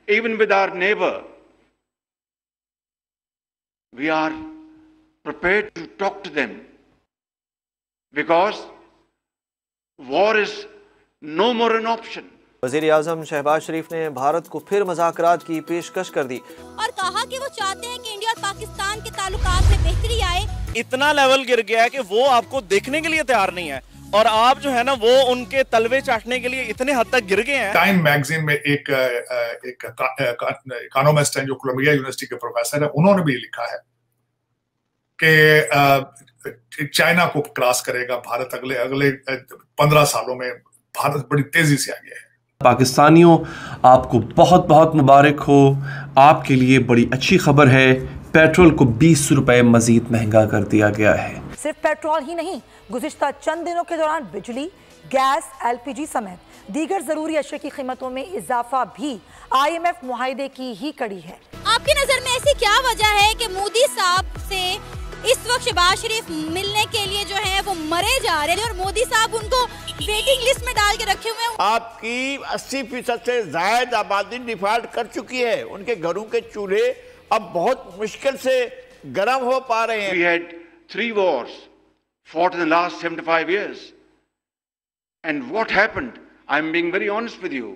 Even with our neighbor, we are prepared to talk to them because war is no more an option. वज़ीर आज़म शहबाज शरीफ ने भारत को फिर मुज़ाकरात की पेशकश कर दी और कहा कि वो चाहते हैं कि इंडिया और पाकिस्तान के ताल्लुकात में बेहतरी आए। इतना लेवल गिर गया है कि वो आपको देखने के लिए तैयार नहीं है और आप जो है ना वो उनके तलवे चाटने के लिए इतने हद तक गिर गए हैं। टाइम मैगजीन में एक इकोनॉमिस्ट हैं जो कोलंबिया यूनिवर्सिटी के प्रोफेसर है, उन्होंने भी लिखा है कि चाइना को क्रॉस करेगा भारत अगले 15 सालों में। भारत बड़ी तेजी से आगे है। पाकिस्तानियों, आपको बहुत बहुत मुबारक हो। आपके लिए बड़ी अच्छी खबर है, पेट्रोल को 20 रुपए मजीद महंगा कर दिया गया है। सिर्फ पेट्रोल ही नहीं, गुज़िश्ता चंद दिनों के दौरान बिजली, गैस, LPG समेत दीगर जरूरी अशिया की कीमतों में इजाफा भी IMF मुआहदे की ही कड़ी है। आपकी नजर में ऐसी क्या वजह है कि मोदी साहब से इस वक्त शहबाज शरीफ मिलने के लिए जो है वो मरे जा रहे हैं और मोदी साहब उनको वेटिंग लिस्ट में डाल के रखे हुए हैं? आपकी 80% से ज्यादा आबादी डिफॉल्ट कर चुकी है। उनके घरों के चूल्हे अब बहुत मुश्किल से गर्म हो पा रहे हैं। We had 3 wars fought in the last 75 years. And what happened? I'm being very honest with you.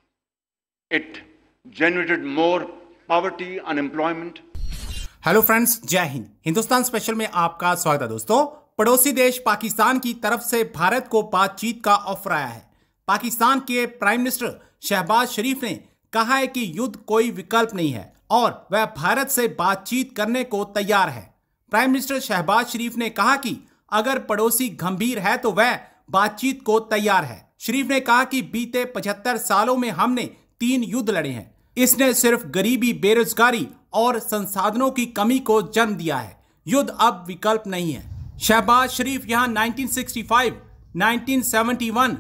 It generated more poverty, unemployment. Hello friends, जय हिंद। हिंदुस्तान स्पेशल में आपका स्वागत है। दोस्तों, पड़ोसी देश पाकिस्तान की तरफ से भारत को बातचीत का ऑफर आया है। पाकिस्तान के प्राइम मिनिस्टर शहबाज शरीफ ने कहा है कि युद्ध कोई विकल्प नहीं है और वह भारत से बातचीत करने को तैयार है। प्राइम मिनिस्टर शहबाज शरीफ ने कहा कि अगर पड़ोसी गंभीर है तो वह बातचीत को तैयार है। शरीफ ने कहा कि बीते 75 सालों में हमने 3 युद्ध लड़े हैं। इसने सिर्फ गरीबी, बेरोजगारी और संसाधनों की कमी को जन्म दिया है। युद्ध अब विकल्प नहीं है। शहबाज शरीफ यहां 1965, 1971,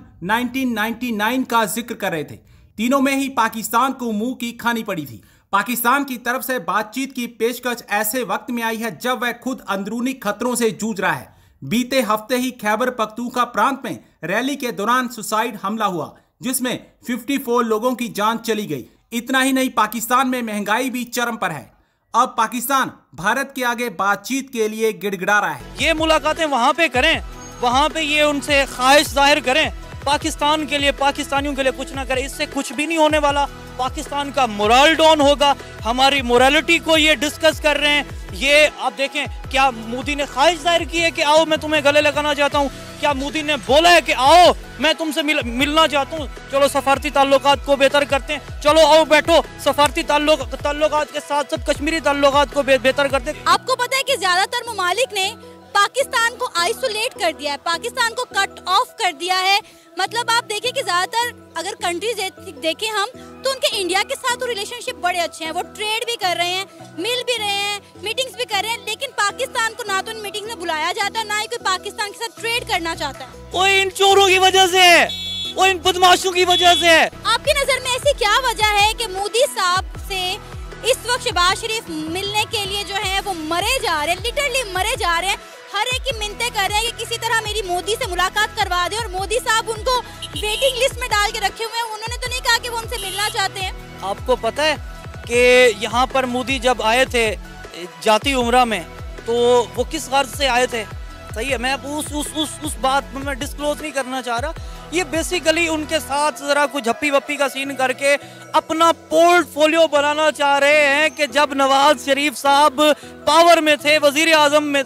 1999 का जिक्र कर रहे थे। तीनों में ही पाकिस्तान को मुंह की खानी पड़ी थी। पाकिस्तान की तरफ से बातचीत की पेशकश ऐसे वक्त में आई है जब वह खुद अंदरूनी खतरों से जूझ रहा है। बीते हफ्ते ही खैबर पख्तूनख्वा प्रांत में रैली के दौरान सुसाइड हमला हुआ जिसमें 54 लोगों की जान चली गई। इतना ही नहीं, पाकिस्तान में महंगाई भी चरम पर है। अब पाकिस्तान भारत के आगे बातचीत के लिए गिड़गिड़ा रहा है। ये मुलाकातें वहाँ पे करें, वहाँ पे ये उनसे ख्वाहिश जाहिर करें। पाकिस्तान के लिए, पाकिस्तानियों के लिए कुछ ना करें, इससे कुछ भी नहीं होने वाला। पाकिस्तान का मोरल डाउन होगा। हमारी मोरालिटी को ये डिस्कस कर रहे हैं। ये आप देखें, क्या मोदी ने ख्वाहिश जाहिर की है कि आओ मैं तुम्हें गले लगाना चाहता हूँ? क्या मोदी ने बोला है कि आओ मैं तुमसे मिलना चाहता हूँ, चलो सफारती ताल्लुकात को बेहतर करते हैं, चलो आओ बैठो सफारती ताल्लुकात के साथ साथ कश्मीरी ताल्लुकात को बेहतर करते हैं। आपको पता है कि ज्यादातर ममालिक ने पाकिस्तान को आइसोलेट कर दिया है, पाकिस्तान को कट ऑफ कर दिया है। मतलब आप देखें कि ज्यादातर अगर कंट्रीज देखें हम तो उनके इंडिया के साथ तो रिलेशनशिप बड़े अच्छे हैं। वो ट्रेड भी कर रहे हैं, मिल भी रहे हैं, मीटिंग्स भी कर रहे हैं, लेकिन पाकिस्तान को ना तो इन मीटिंग्स में बुलाया जाता है, ना ही कोई पाकिस्तान के साथ ट्रेड करना चाहता है। वो इन चोरों की वजह से है, वो इन बदमाशों की वजह से है। आपकी नजर में ऐसी क्या वजह है कि मोदी साहब से इस वक्त शहबाज शरीफ मिलने के लिए जो है वो मरे जा रहे हैं, लिटरली मरे जा रहे हैं। हर एक की मिन्नतें कर रहे हैं कि किसी तरह मेरी मोदी से मुलाकात करवा दे और मोदी साहब उनको वेटिंग लिस्ट में डाल के रखे हुए हैं। उन्होंने तो नहीं कहा कि वो उनसे मिलना चाहते हैं। आपको पता है कि यहाँ पर मोदी जब आए थे जाती उम्रा में तो वो किस गर्ज से आए थे? सही है, मैं उस बात में मैं डिस्क्लोज नहीं करना चाह रहा। ये बेसिकली उनके साथ जरा कुछ झप्पी वप्पी का सीन करके अपना पोर्टफोलियो बनाना चाह रहे हैं कि जब नवाज शरीफ साहब पावर में थे, वजीर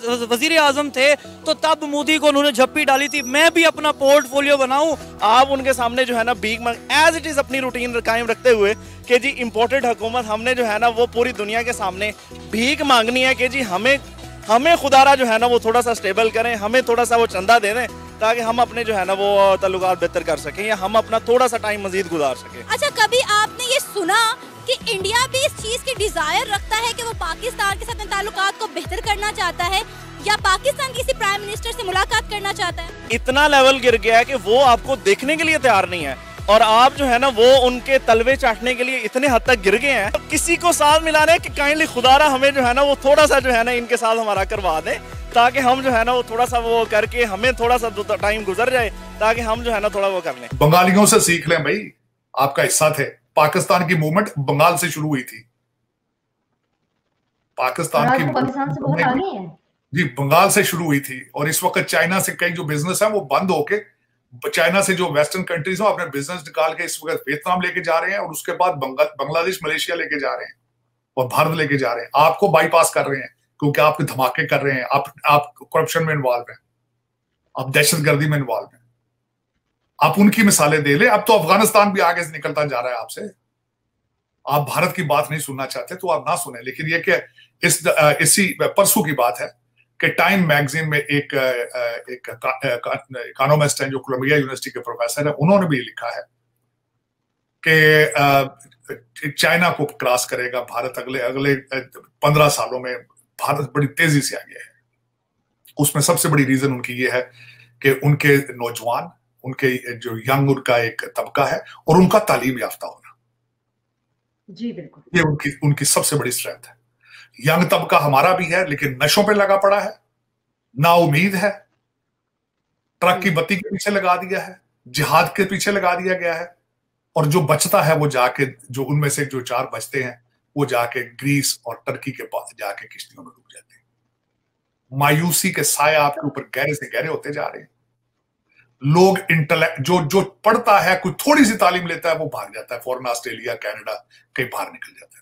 आजम थे, तो तब मोदी को उन्होंने झप्पी डाली थी। मैं भी अपना पोर्टफोलियो बनाऊं। आप उनके सामने जो है ना भीख मांग एज इट इज अपनी रूटीन कायम रखते हुए कि जी इम्पोर्टेड हुकूमत हमने जो है ना वो पूरी दुनिया के सामने भीख मांगनी है कि जी हमें खुदारा जो है ना वो थोड़ा सा स्टेबल करें, हमें थोड़ा सा वो चंदा दे दें ताकि हम अपने जो है ना वो ताल्लुकात बेहतर कर सकें या हम अपना थोड़ा सा टाइम मजीद गुजार सकें। अच्छा, कभी आपने ये सुना कि इंडिया भी इस चीज की डिजायर रखता है कि वो पाकिस्तान के साथ ताल्लुकात को बेहतर करना चाहता है या पाकिस्तान किसी प्राइम मिनिस्टर से मुलाकात करना चाहता है? इतना लेवल गिर गया है कि वो आपको देखने के लिए तैयार नहीं है और आप जो है ना वो उनके तलवे चाटने के लिए इतने हद तक गिर गए हैं। तो किसी को साथ मिलाने कि काइंडली खुदारा हमें जो है ना वो थोड़ा सा जो है ना इनके साथ हमारा करवा दें ताकि हम जो है ना वो थोड़ा सा वो करके हमें थोड़ा सा टाइम गुजर जाए ताकि हम जो है ना थोड़ा वो कर लें। बंगालियों से सीख लें भाई, आपका हिस्सा थे, पाकिस्तान की मूवमेंट बंगाल से शुरू हुई थी। पाकिस्तान की पाकिस्तान से बहुत आगे है जी, बंगाल से शुरू हुई थी। और इस वक्त चाइना से कई जो बिजनेस है वो बंद होके, चाइना से जो वेस्टर्न कंट्रीज हैं अपने बिजनेस निकाल के इस वक्त वियतनाम लेके जा रहे हैं, और उसके बाद बांग्लादेश, मलेशिया लेके जा रहे हैं, और भारत लेके जा रहे हैं। आपको बाईपास कर रहे हैं क्योंकि आपके धमाके कर रहे हैं, आप करप्शन में इन्वॉल्व हैं, आप दहशतगर्दी में इन्वॉल्व हैं। आप उनकी मिसालें दे ले। अब तो अफगानिस्तान भी आगे से निकलता जा रहा है आपसे। आप भारत की बात नहीं सुनना चाहते तो आप ना सुने। लेकिन ये कि इसी परसों की बात है कि टाइम मैगजीन में एक इकोनॉमिस्ट हैं जो कोलंबिया यूनिवर्सिटी के प्रोफेसर हैं, उन्होंने भी लिखा है कि चाइना को क्रॉस करेगा भारत अगले 15 सालों में। भारत बड़ी तेजी से आगे है। उसमें सबसे बड़ी रीजन उनकी ये है कि उनके नौजवान, उनके जो यंग उनका एक तबका है, और उनका तालीम याफ्ता होना। जी बिल्कुल, ये उनकी सबसे बड़ी स्ट्रेंथ है। यंग तबका हमारा भी है, लेकिन नशों पे लगा पड़ा है, ना उम्मीद है, ट्रक की बत्ती के पीछे लगा दिया है, जिहाद के पीछे लगा दिया गया है। और जो बचता है वो जाके, जो उनमें से जो 4 बचते हैं वो जाके ग्रीस और टर्की के पास जाके किश्तियों में डूब जाते हैं। मायूसी के साए आपके ऊपर गहरे से गहरे होते जा रहे हैं। लोग इंटेलेक्ट जो पढ़ता है, कोई थोड़ी सी तालीम लेता है, वो भाग जाता है फॉरेन, ऑस्ट्रेलिया, कनाडा, कहीं बाहर निकल जाता है।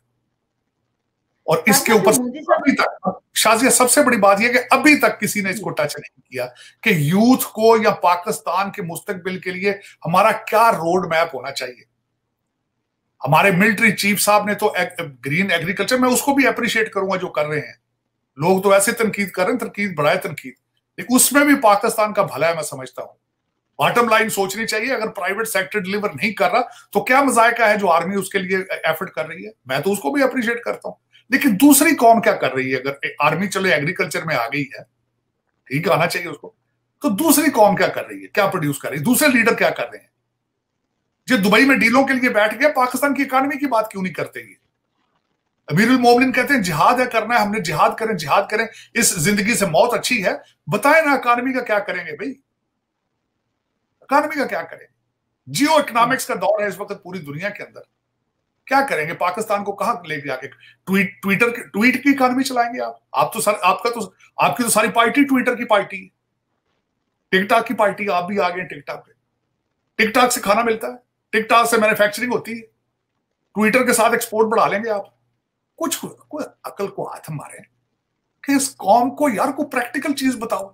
और इसके ऊपर अभी तक शाजिया, सबसे बड़ी बात यह कि अभी तक किसी ने इसको टच नहीं किया कि यूथ को या पाकिस्तान के मुस्तकबिल के लिए हमारा क्या रोड मैप होना चाहिए। हमारे मिलिट्री चीफ साहब ने तो ग्रीन एग्रीकल्चर, मैं उसको भी अप्रिशिएट करूंगा जो कर रहे हैं। लोग तो ऐसे तनकीद कर रहे हैं, तनकीद बढ़ाए तनकीद, लेकिन उसमें भी पाकिस्तान का भला है, मैं समझता हूं। बॉटम लाइन सोचनी चाहिए। अगर प्राइवेट सेक्टर डिलीवर नहीं कर रहा तो क्या मजायका है जो आर्मी उसके लिए एफर्ट कर रही है, मैं तो उसको भी अप्रिशिएट करता हूं। लेकिन दूसरी कौम क्या कर रही है? अगर आर्मी चले एग्रीकल्चर में आ गई है, ठीक आना चाहिए उसको, तो दूसरी कौम क्या कर रही है, क्या प्रोड्यूस कर रही है, दूसरे लीडर क्या कर रहे हैं? जो दुबई में डीलों के लिए बैठ गया, पाकिस्तान की इकोनॉमी की बात क्यों नहीं करते? ये अमीरुल मोमिनीन कहते हैं जिहाद है करना है, हमने जिहाद करें, इस जिंदगी से मौत अच्छी है। बताए ना इकोनॉमी का क्या करेंगे भाई, इकोनॉमी का क्या करेंगे? जियो इकोनॉमिक्स का दौर है इस वक्त पूरी दुनिया के अंदर। क्या करेंगे? पाकिस्तान को कहां ले जाके ट्वीट की इकोनॉमी चलाएंगे आप तो सर, आपकी तो सारी पार्टी ट्विटर की पार्टी है, टिकटॉक की पार्टी। आप भी आ गए टिकटॉक पे, टिकटॉक से खाना मिलता है, टिकटॉक से मैन्युफैक्चरिंग होती है, ट्विटर के साथ एक्सपोर्ट बढ़ा लेंगे आप। कुछ कोई अकल को हाथ मारे कि इस कौम को यार कोई प्रैक्टिकल चीज बताओ,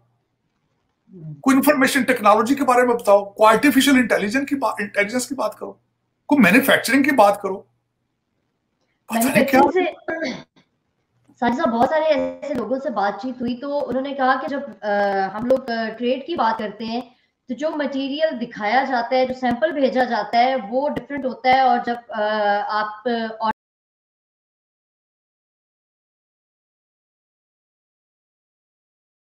कोई इंफॉर्मेशन टेक्नोलॉजी के बारे में बताओ, कोई आर्टिफिशियल इंटेलिजेंस की बात करो, कोई मैन्युफैक्चरिंग की बात करो। मैन्युफैक्चरिंग से साजिदा बहुत सारे ऐसे लोगों से बातचीत हुई तो उन्होंने कहा कि जब हम लोग ट्रेड की बात करते हैं तो जो मटेरियल दिखाया जाता है, जो सैंपल भेजा जाता है वो डिफरेंट होता है, और जब आप